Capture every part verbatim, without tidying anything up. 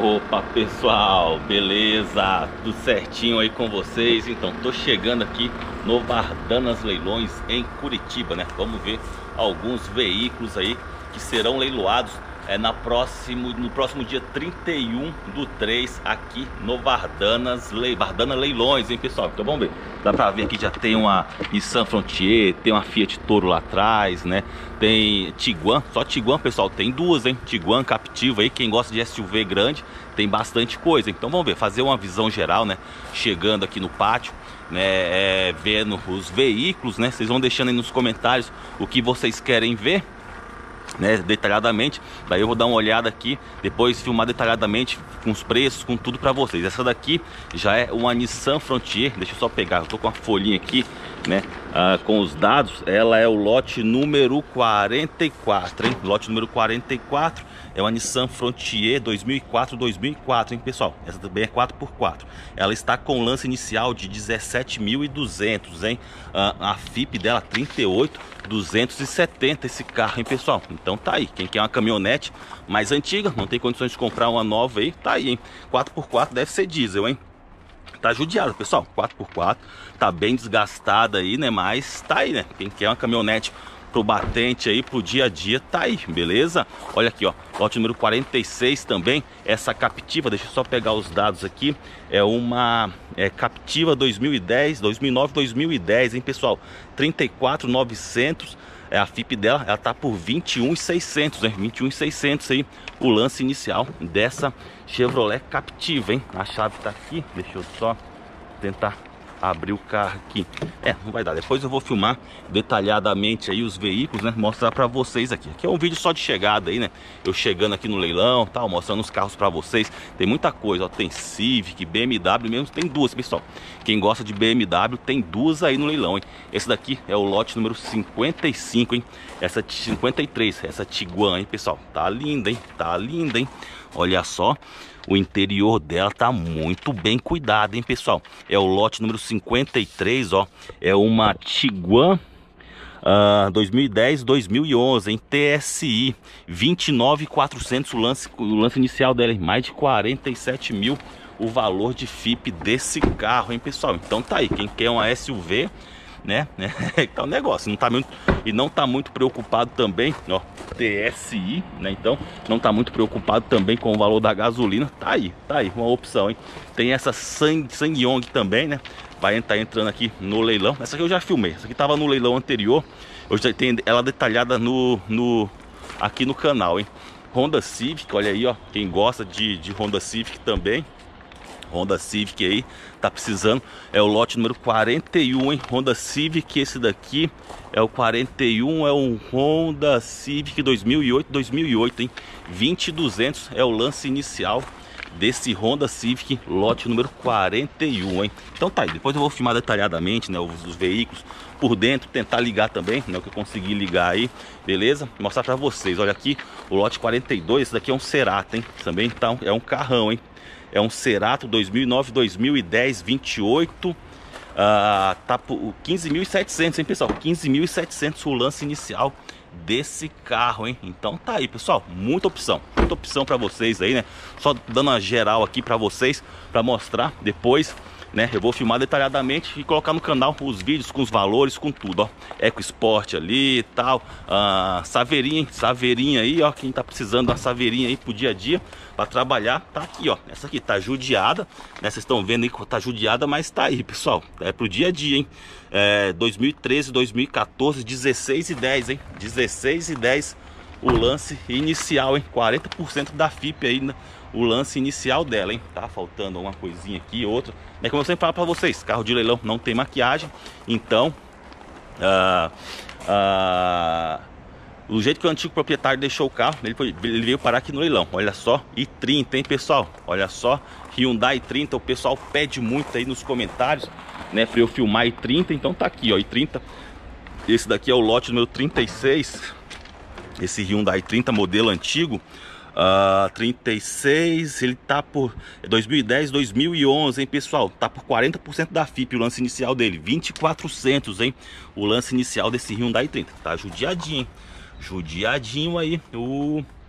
Opa pessoal, beleza? Tudo certinho aí com vocês? Então, tô chegando aqui no Vardanas Leilões em Curitiba, né? Vamos ver alguns veículos aí que serão leiloados é, na próximo, no próximo dia trinta e um do três aqui no Vardanas Le, Vardana Leilões, hein pessoal? Então vamos ver. Dá pra ver aqui, já tem uma Nissan Frontier, tem uma Fiat Toro lá atrás, né? Tem Tiguan, só Tiguan pessoal, tem duas, hein? Tiguan Captiva aí, quem gosta de S U V grande, tem bastante coisa. Então vamos ver, fazer uma visão geral, né? Chegando aqui no pátio, né? É, vendo os veículos, né? Vocês vão deixando aí nos comentários o que vocês querem ver, né, detalhadamente. Daí eu vou dar uma olhada aqui, depois filmar detalhadamente com os preços, com tudo para vocês. Essa daqui já é uma Nissan Frontier. Deixa eu só pegar, eu tô com a folhinha aqui, né, ah, com os dados. Ela é o lote número quarenta e quatro, hein? Lote número quarenta e quatro. É uma Nissan Frontier dois mil e quatro, dois mil e quatro, hein, pessoal? Essa também é quatro por quatro. Ela está com lance inicial de dezessete mil e duzentos, hein? Ah, a F I P dela trinta e oito mil duzentos e setenta esse carro, hein, pessoal? Então tá aí. Quem quer uma caminhonete mais antiga, não tem condições de comprar uma nova aí, tá aí, hein? quatro por quatro deve ser diesel, hein? Tá judiada, pessoal. quatro por quatro, tá bem desgastada aí, né? Mas tá aí, né? Quem quer uma caminhonete pro batente aí, pro dia a dia, tá aí, beleza? Olha aqui, ó, lote número quarenta e seis também, essa Captiva, deixa eu só pegar os dados aqui, é uma é, Captiva dois mil e dez, dois mil e nove, dois mil e dez, hein, pessoal? trinta e quatro mil e novecentos, é a F I P dela, ela tá por vinte e um mil e seiscentos, hein? vinte e um mil e seiscentos aí, o lance inicial dessa Chevrolet Captiva, hein? A chave tá aqui, deixa eu só tentar abrir o carro aqui. É, não vai dar. Depois eu vou filmar detalhadamente aí os veículos, né? Mostrar pra vocês aqui. Aqui é um vídeo só de chegada aí, né? Eu chegando aqui no leilão, tal, mostrando os carros pra vocês. Tem muita coisa, ó. Tem Civic, B M W mesmo. Tem duas, pessoal. Quem gosta de B M W, tem duas aí no leilão, hein? Esse daqui é o lote número cinquenta e cinco, hein? Essa cinquenta e três, essa Tiguan, hein, pessoal? Tá linda, hein? Tá linda, hein? Olha só. O interior dela tá muito bem cuidado, hein, pessoal? É o lote número cinquenta e três, ó. É uma Tiguan uh, dois mil e dez, dois mil e onze, em T S I, vinte e nove mil e quatrocentos o lance, o lance inicial dela, hein? Mais de quarenta e sete mil o valor de F I P desse carro, hein, pessoal? Então tá aí, quem quer uma S U V, né? Tá o negócio, não tá muito, e não tá muito preocupado também, ó, T S I, né? Então não tá muito preocupado também com o valor da gasolina. Tá aí, tá aí uma opção, hein? Tem essa SsangYong também, né? Vai estar entrando aqui no leilão. Essa aqui eu já filmei, essa aqui tava no leilão anterior. Eu já tenho ela detalhada no, no aqui no canal, hein? Honda Civic, olha aí, ó, quem gosta de, de Honda Civic também. Honda Civic aí, tá precisando, é o lote número quarenta e um, hein? Honda Civic, esse daqui é o quarenta e um, é um Honda Civic dois mil e oito, dois mil e oito, hein? vinte mil e duzentos é o lance inicial desse Honda Civic, lote número quarenta e um, hein? Então tá aí, depois eu vou filmar detalhadamente, né, os, os veículos por dentro, tentar ligar também, né, o que eu consegui ligar aí, beleza? Mostrar pra vocês, olha aqui, o lote quarenta e dois, esse daqui é um Cerato, hein? Também tá, é um carrão, hein? É um Cerato dois mil e nove, dois mil e dez, vinte e oito, uh, tá por quinze mil e setecentos, hein, pessoal? quinze mil e setecentos o lance inicial desse carro, hein? Então tá aí, pessoal, muita opção, muita opção para vocês aí, né? Só dando uma geral aqui para vocês, para mostrar depois, né? Eu vou filmar detalhadamente e colocar no canal os vídeos com os valores, com tudo, ó. EcoSport ali e tal, ah, saveirinha, saveirinha aí, ó. Quem tá precisando da saveirinha aí pro dia a dia, para trabalhar, tá aqui, ó. Essa aqui tá judiada, né? Vocês estão vendo aí que tá judiada, mas tá aí, pessoal. É pro dia a dia, hein? É, dois mil e treze, dois mil e quatorze, dezesseis e dez, hein? dezesseis e dez o lance inicial, hein? quarenta por cento da F I P aí, né? O lance inicial dela, hein? Tá faltando uma coisinha aqui, outra. É como eu sempre falo pra vocês, carro de leilão não tem maquiagem. Então, ah, ah, o jeito que o antigo proprietário deixou o carro, ele, foi, ele veio parar aqui no leilão. Olha só, i trinta, hein, pessoal? Olha só, Hyundai i trinta, o pessoal pede muito aí nos comentários, né, pra eu filmar i trinta. Então tá aqui, ó, i trinta. Esse daqui é o lote número trinta e seis. Esse Hyundai i trinta, modelo antigo. Uh, trinta e seis, ele tá por dois mil e dez, dois mil e onze, hein, pessoal? Tá por quarenta por cento da F I P, o lance inicial dele, vinte mil e quatrocentos, hein? O lance inicial desse Hyundai i trinta. Tá judiadinho, hein? Judiadinho aí o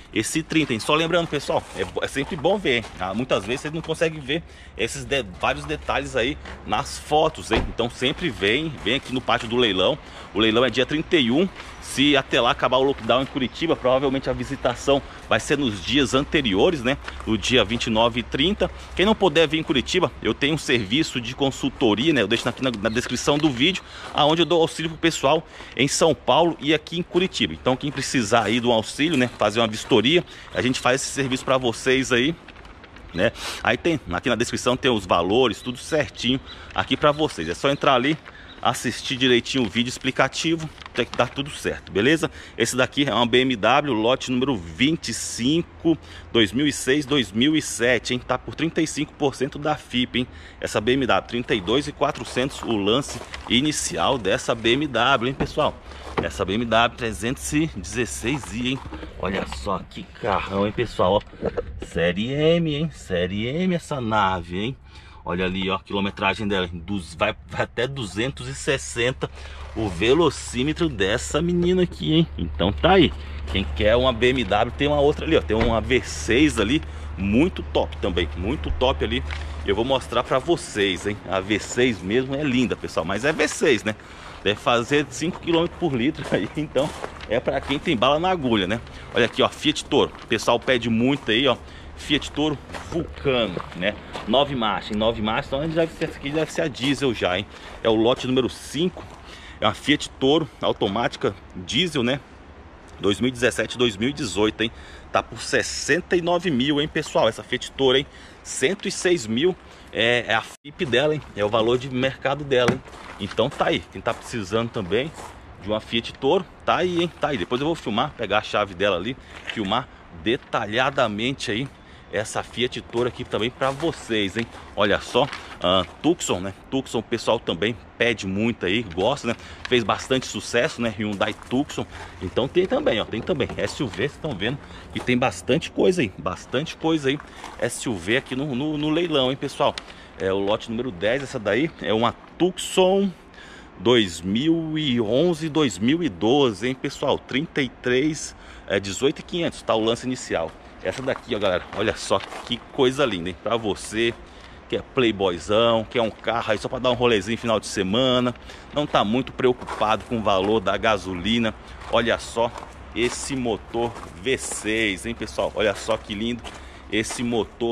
esse trinta, hein? Só lembrando, pessoal, é, é sempre bom ver, hein? Ah, muitas vezes vocês não conseguem ver esses de, vários detalhes aí nas fotos, hein? Então sempre vem, vem aqui no pátio do leilão. O leilão é dia trinta e um. Se até lá acabar o lockdown em Curitiba, provavelmente a visitação vai ser nos dias anteriores, né? No dia vinte e nove e trinta. Quem não puder vir em Curitiba, eu tenho um serviço de consultoria, né? Eu deixo aqui na, na descrição do vídeo, aonde eu dou auxílio pro pessoal em São Paulo e aqui em Curitiba. Então quem precisar aí do auxílio, né? Fazer uma vistoria, a gente faz esse serviço para vocês aí, né? Aí tem, aqui na descrição tem os valores, tudo certinho aqui para vocês. É só entrar ali, assistir direitinho o vídeo explicativo, tem que dar tudo certo, beleza? Esse daqui é uma B M W lote número vinte e cinco, dois mil e seis, dois mil e sete, hein? Tá por trinta e cinco por cento da F I P, hein? Essa B M W, trinta e dois mil e quatrocentos o lance inicial dessa B M W, hein, pessoal? Essa B M W trezentos e dezesseis i, hein? Olha só que carrão, hein, pessoal? Ó, série M, hein? Série M essa nave, hein? Olha ali, ó, a quilometragem dela, dos, vai, vai até duzentos e sessenta o velocímetro dessa menina aqui, hein? Então tá aí, quem quer uma B M W, tem uma outra ali, ó, tem uma V seis ali, muito top também, muito top ali. Eu vou mostrar pra vocês, hein? A V seis mesmo é linda, pessoal, mas é V seis, né? Deve fazer cinco quilômetros por litro aí, então é pra quem tem bala na agulha, né? Olha aqui, ó, Fiat Toro, o pessoal pede muito aí, ó, Fiat Toro Vulcano, né? Nove marchas, nove marchas, então deve ser, essa aqui deve ser a diesel já, hein? É o lote número cinco, é uma Fiat Toro automática diesel, né? dois mil e dezessete, dois mil e dezoito, hein? Tá por sessenta e nove mil, hein, pessoal? Essa Fiat Toro, hein? cento e seis mil é, é a F I P dela, hein? É o valor de mercado dela, hein? Então tá aí, quem tá precisando também de uma Fiat Toro, tá aí, hein? Tá aí, depois eu vou filmar, pegar a chave dela ali, filmar detalhadamente aí essa Fiat Toro aqui também para vocês, hein? Olha só, uh, Tucson, né? Tucson o pessoal também pede muito aí, gosta, né? Fez bastante sucesso, né? Hyundai Tucson. Então tem também, ó, tem também S U V, vocês estão vendo que tem bastante coisa aí, bastante coisa aí, S U V aqui no, no, no leilão, hein, pessoal? É o lote número dez, essa daí é uma Tucson dois mil e onze, dois mil e doze, hein, pessoal? trinta e três, é, dezoito mil e quinhentos, tá o lance inicial. Essa daqui, ó, galera, olha só que coisa linda, hein? Pra você que é playboyzão, que é um carro aí só pra dar um rolezinho final de semana, não tá muito preocupado com o valor da gasolina. Olha só esse motor V seis, hein, pessoal? Olha só que lindo esse motor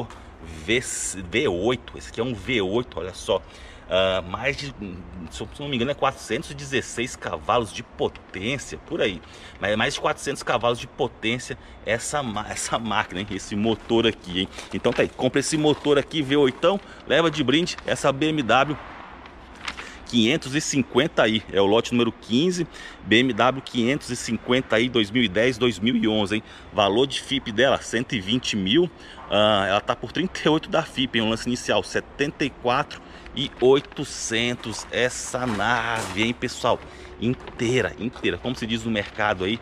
V oito. Esse aqui é um V oito, olha só. Uh, mais de, se eu não me engano, é quatrocentos e dezesseis cavalos de potência, por aí. Mas é mais de quatrocentos cavalos de potência essa, essa máquina, hein? Esse motor aqui, hein? Então tá aí, compra esse motor aqui V oito, leva de brinde essa B M W quinhentos e cinquenta i, é o lote número quinze, B M W quinhentos e cinquenta i dois mil e dez, dois mil e onze, hein? Valor de F I P dela cento e vinte mil, uh, ela tá por trinta e oito da F I P, em um lance inicial setenta e quatro mil e oitocentos essa nave, hein, pessoal? Inteira, inteira, como se diz no mercado aí,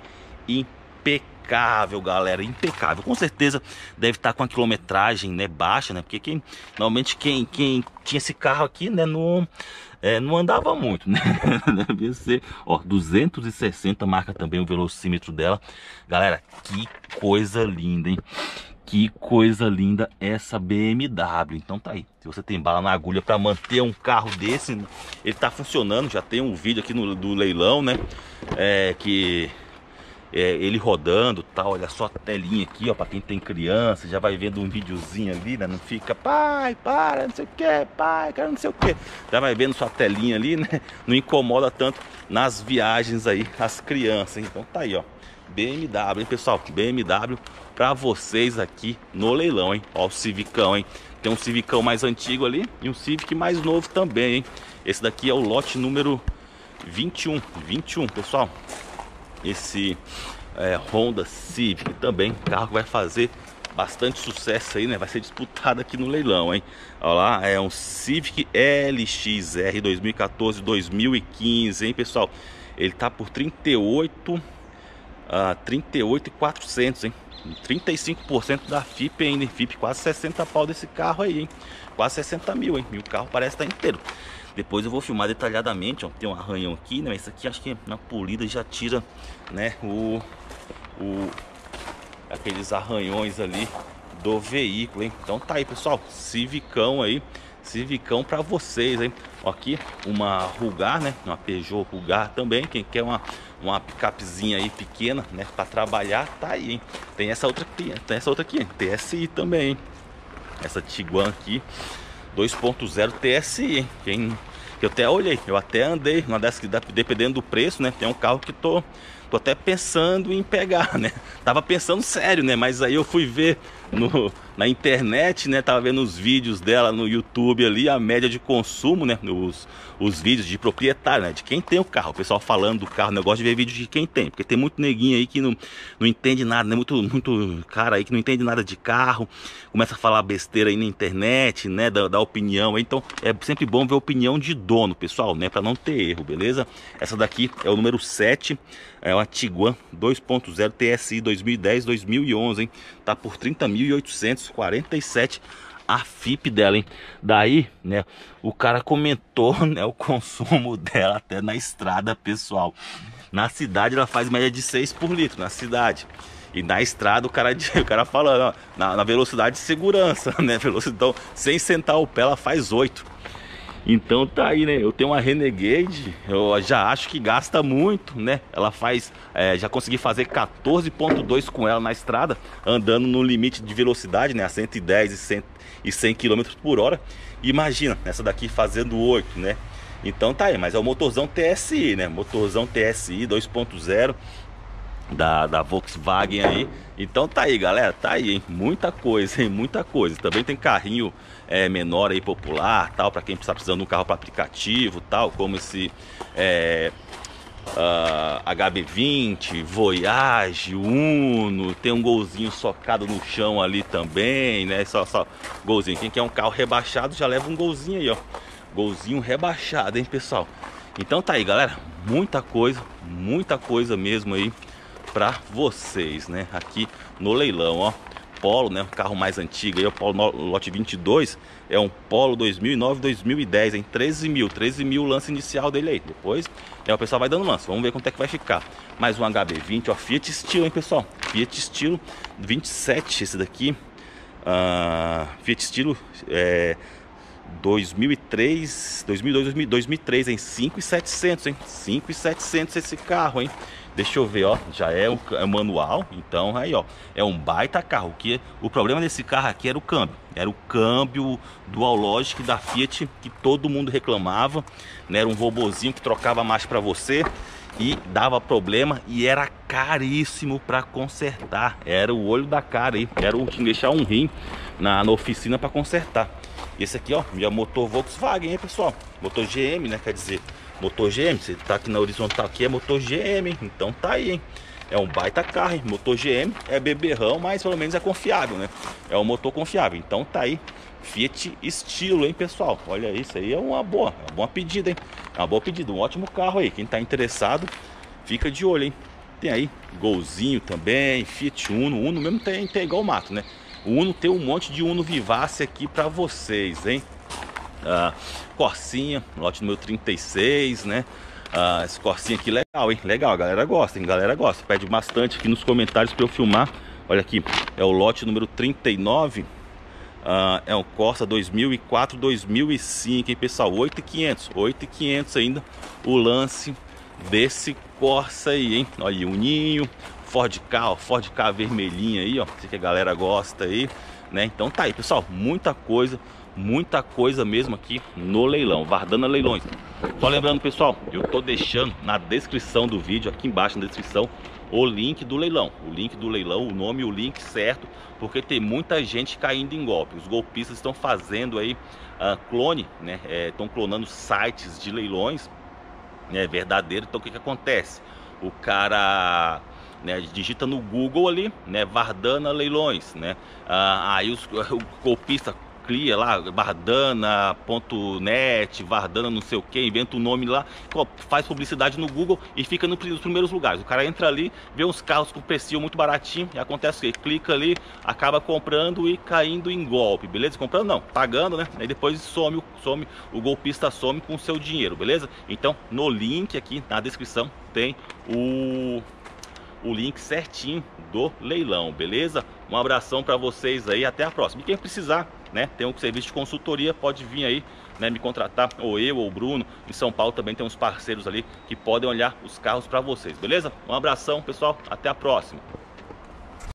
impecável, galera, impecável. Com certeza deve estar com a quilometragem, né, baixa, né? Porque quem, normalmente quem, quem tinha esse carro aqui, né, não, é, não andava muito, né? Deve ser, ó, duzentos e sessenta, marca também o velocímetro dela. Galera, que coisa linda, hein? Que coisa linda essa B M W. Então tá aí, se você tem bala na agulha para manter um carro desse, ele tá funcionando. Já tem um vídeo aqui no, do leilão, né? É, que é, ele rodando, tá? Olha só a telinha aqui, ó, para quem tem criança, já vai vendo um videozinho ali, né? Não fica, pai, para, não sei o que, pai, cara, não sei o que. Já vai vendo sua telinha ali, né? Não incomoda tanto nas viagens aí as crianças. Então tá aí, ó, B M W, hein, pessoal? B M W para vocês aqui no leilão, hein? Ó o Civicão, hein? Tem um Civicão mais antigo ali e um Civic mais novo também, hein? Esse daqui é o lote número vinte e um, vinte e um, pessoal. Esse é, Honda Civic também, carro que vai fazer bastante sucesso aí, né? Vai ser disputado aqui no leilão, hein? Olha lá, é um Civic L X R dois mil e quatorze, dois mil e quinze, hein, pessoal? Ele tá por trinta e oito, uh, trinta e oito mil e quatrocentos, hein? trinta e cinco por cento da F I P ainda, F I P quase sessenta pau desse carro aí, hein? Quase sessenta mil, hein? E o carro parece estar inteiro. Depois eu vou filmar detalhadamente, ó. Tem um arranhão aqui, né? Esse aqui acho que na polida já tira, né? O, o, aqueles arranhões ali do veículo, hein? Então tá aí, pessoal, Civicão aí, Civicão para vocês, hein? Aqui uma Rugar, né? Uma Peugeot Rugar também, quem quer uma uma picapezinha aí pequena, né, para trabalhar, tá aí, hein? Tem essa outra aqui, tem essa outra aqui, T S I também, hein? Essa Tiguan aqui dois ponto zero T S I, hein? Quem eu até olhei, eu até andei uma dessas que, dependendo do preço, né? Tem um carro que tô tô até pensando em pegar, né? Tava pensando sério, né? Mas aí eu fui ver no, na internet, né? Tava vendo os vídeos dela no YouTube ali, a média de consumo, né? Os, os vídeos de proprietário, né? De quem tem o carro, o pessoal falando do carro, negócio de ver vídeo de quem tem, porque tem muito neguinho aí que não, não entende nada, né? Muito, muito cara aí que não entende nada de carro, começa a falar besteira aí na internet, né? Da, da opinião, então é sempre bom ver a opinião de dono, pessoal, né? Pra não ter erro, beleza? Essa daqui é o número sete, é uma Tiguan dois ponto zero T S I dois mil e dez, dois mil e onze, hein? Tá por trinta mil oitocentos e quarenta e sete a F I P dela, hein? Daí, né, o cara comentou, né, o consumo dela até na estrada, pessoal. Na cidade ela faz média de seis por litro, na cidade. E na estrada o cara, o cara falando, ó, na, na velocidade de segurança, né? Velocidade, então, sem sentar o pé ela faz oito. Então tá aí, né? Eu tenho uma Renegade, eu já acho que gasta muito, né? Ela faz, é, já consegui fazer quatorze ponto dois com ela na estrada, andando no limite de velocidade, né? A cento e dez e cem quilômetros por hora. Imagina, essa daqui fazendo oito, né? Então tá aí, mas é o motorzão T S I, né? Motorzão T S I dois ponto zero. Da, da Volkswagen aí. Então tá aí, galera, tá aí, hein? Muita coisa, hein? Muita coisa. Também tem carrinho é, menor aí, popular, tal, para quem está precisando de um carro para aplicativo, tal, como esse é, uh, H B vinte, Voyage, Uno. Tem um golzinho socado no chão ali também, né? Só, só golzinho. Quem quer um carro rebaixado já leva um golzinho aí, ó. Golzinho rebaixado, hein, pessoal? Então tá aí, galera, muita coisa, muita coisa mesmo aí para vocês, né? Aqui no leilão, ó, Polo, né? Um carro mais antigo aí, o Polo lote vinte e dois, é um Polo dois mil e nove, dois mil e dez, hein? treze mil, treze mil o lance inicial dele aí. Depois, é, o pessoal vai dando lance, vamos ver quanto é que vai ficar. Mais um H B vinte, ó, Fiat Stilo, hein, pessoal? Fiat Stilo vinte e sete, esse daqui, uh, Fiat Stilo, é... dois mil e três, dois mil e dois, dois mil e três, em cinco mil e setecentos, hein? cinco mil e setecentos esse carro, hein? Deixa eu ver, ó, já é o, é o manual, então aí, ó, é um baita carro. Que o problema desse carro aqui era o câmbio, era o câmbio Dual Logic da Fiat que todo mundo reclamava, né? Era um robozinho que trocava a marcha para você e dava problema e era caríssimo para consertar. Era o olho da cara aí, era o que deixar um rim na, na oficina para consertar. Esse aqui, ó, já motor Volkswagen, hein, pessoal? Motor G M, né? Quer dizer, motor G M, você tá aqui na horizontal aqui, é motor G M, hein? Então tá aí, hein? É um baita carro, hein? Motor G M, é beberrão, mas pelo menos é confiável, né? É um motor confiável. Então tá aí, Fiat Stilo, hein, pessoal? Olha isso aí, é uma boa, é uma boa pedida, hein? É uma boa pedida, um ótimo carro aí. Quem tá interessado, fica de olho, hein? Tem aí Golzinho também, Fiat Uno. Uno mesmo tem, tem igual o mato, né? O Uno tem um monte de Uno Vivace aqui pra vocês, hein? Ah, Corsinha, lote número trinta e seis, né? Ah, esse Corsinha aqui legal, hein? Legal, a galera gosta, hein? A galera gosta. Pede bastante aqui nos comentários pra eu filmar. Olha aqui, é o lote número trinta e nove. Ah, é um Corsa dois mil e quatro, dois mil e cinco, hein, pessoal? oito mil e quinhentos, oito mil e quinhentos ainda o lance desse Corsa aí, hein? Olha aí, Uninho, Ford Ka, Ford Ka vermelhinha aí, ó. Sei que a galera gosta aí, né? Então tá aí, pessoal, muita coisa, muita coisa mesmo aqui no leilão, Vardana Leilões. Só lembrando, pessoal, eu tô deixando na descrição do vídeo, aqui embaixo na descrição, o link do leilão, o link do leilão, o nome e o link certo, porque tem muita gente caindo em golpe. Os golpistas estão fazendo aí uh, clone, né? Estão é, clonando sites de leilões, né, verdadeiro. Então o que que acontece? O cara, né, digita no Google ali, né, Vardana Leilões, né? Ah, aí os, o golpista cria lá Vardana ponto net, Vardana não sei o que, inventa o um nome lá, faz publicidade no Google e fica nos primeiros lugares. O cara entra ali, vê uns carros com preço muito baratinho e acontece o que? Clica ali, acaba comprando e caindo em golpe, beleza? Comprando não, pagando, né? Aí depois some, some, o golpista some com o seu dinheiro, beleza? Então no link aqui na descrição tem o o link certinho do leilão, beleza? Um abração para vocês aí, até a próxima. E quem precisar, né, tem um serviço de consultoria, pode vir aí, né, me contratar, ou eu ou o Bruno. Em São Paulo também tem uns parceiros ali que podem olhar os carros para vocês, beleza? Um abração, pessoal, até a próxima.